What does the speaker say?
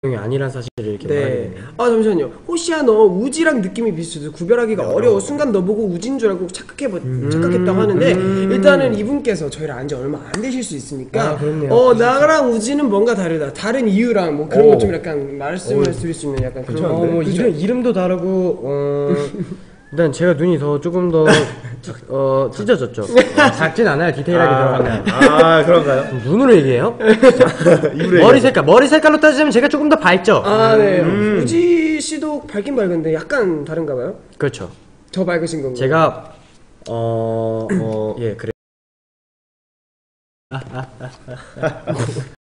이 아니란 사실을 이렇게 말하게 되네요. 아 잠시만요. 호시야 너 우지랑 느낌이 비슷해서 구별하기가 어려워. 순간 너보고 우진 줄 알고 착각했다고 하는데 일단은 이분께서 저희랑 안지 얼마 안 되실 수 있으니까 나랑 우지는 뭔가 다르다. 다른 이유랑 뭐 그런 것 좀 약간 말씀을 드릴 수 있는 약간 그런 뭐 이름도 다르고 일단 제가 눈이 조금 더 찢어졌죠. 작진 않아요. 디테일하게 들어가면. 아 그런가요? 눈으로 얘기해요? 머리 색깔로 따지자면 제가 조금 더 밝죠. 아 네. 우지 씨도 밝긴 밝은데 약간 다른가 봐요. 그렇죠. 더 밝으신 건가요? 제가 예 그래.